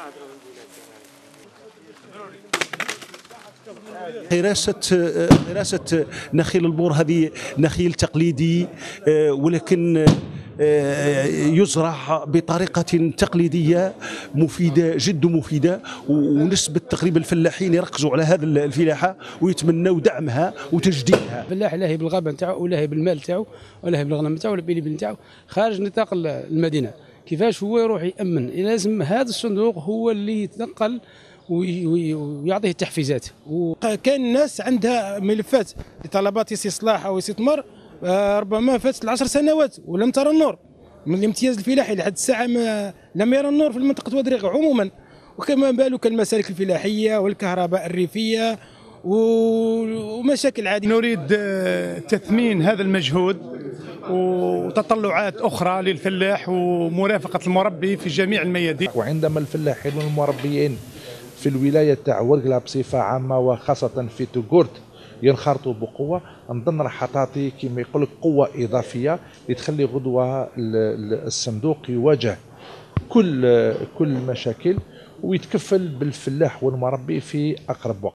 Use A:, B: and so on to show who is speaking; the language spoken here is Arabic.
A: غراسة نخيل البور هذه نخيل تقليدي، ولكن يزرع بطريقة تقليدية مفيدة جد مفيدة، ونسبة تقريبا الفلاحين يركزوا على هذه الفلاحة ويتمنوا دعمها وتجديدها.
B: الفلاح لاهي بالغابة نتاعو ولاهي بالمال نتاعو ولاهي بالغنم نتاعو ولا بالإبل نتاعو خارج نطاق المدينة، كيفاش هو يروح يأمن؟ لازم هذا الصندوق هو اللي يتنقل ويعطيه التحفيزات.
C: وكان الناس عندها ملفات لطلبات استصلاح او استثمار ربما فاتت 10 سنوات ولم ترى النور. من الامتياز الفلاحي لحد الساعه لم يرى النور في منطقه ودريغ عموما، وكما بالك المسالك الفلاحيه والكهرباء الريفيه ومشاكل عاديه.
D: نريد تثمين هذا المجهود وتطلعات أخرى للفلاح ومرافقة المربي في جميع الميادين.
E: وعندما الفلاحين والمربيين في الولاية تاع ورقلة بصفة عامة وخاصة في توغورت ينخرطوا بقوة، نظن راح تعطي كما يقول لك قوة إضافية لتخلي غدوة الصندوق يواجه كل المشاكل ويتكفل بالفلاح والمربي في أقرب وقت.